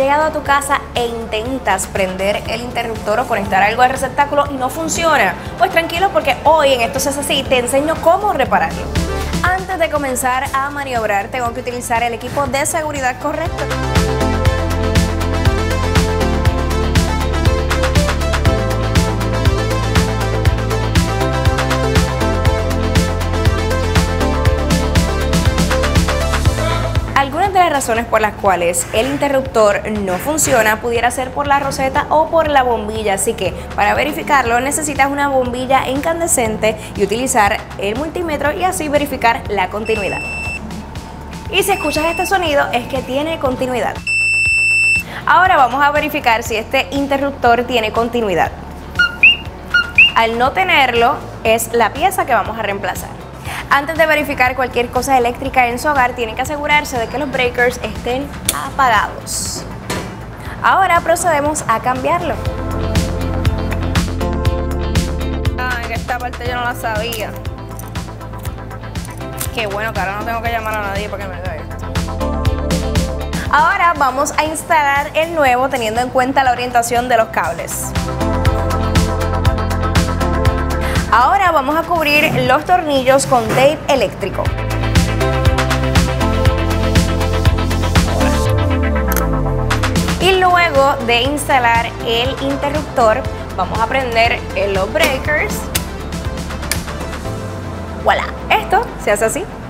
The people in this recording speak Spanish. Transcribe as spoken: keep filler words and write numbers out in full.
llegado a tu casa e intentas prender el interruptor o conectar algo al receptáculo y no funciona? Pues tranquilo, porque hoy en Esto Se Hace Así te enseño cómo repararlo. Antes de comenzar a maniobrar, tengo que utilizar el equipo de seguridad correcto. Algunas de las razones por las cuales el interruptor no funciona pudiera ser por la roseta o por la bombilla, así que para verificarlo necesitas una bombilla incandescente y utilizar el multímetro y así verificar la continuidad. Y si escuchas este sonido es que tiene continuidad. Ahora vamos a verificar si este interruptor tiene continuidad. Al no tenerlo, es la pieza que vamos a reemplazar. Antes de verificar cualquier cosa eléctrica en su hogar, tienen que asegurarse de que los breakers estén apagados. Ahora procedemos a cambiarlo. Ay, que esta parte yo no la sabía. Qué bueno que ahora no tengo que llamar a nadie para que me haga esto. Ahora vamos a instalar el nuevo teniendo en cuenta la orientación de los cables. Ahora vamos a cubrir los tornillos con tape eléctrico. Y luego de instalar el interruptor, vamos a prender los breakers. ¡Voilà! Esto se hace así.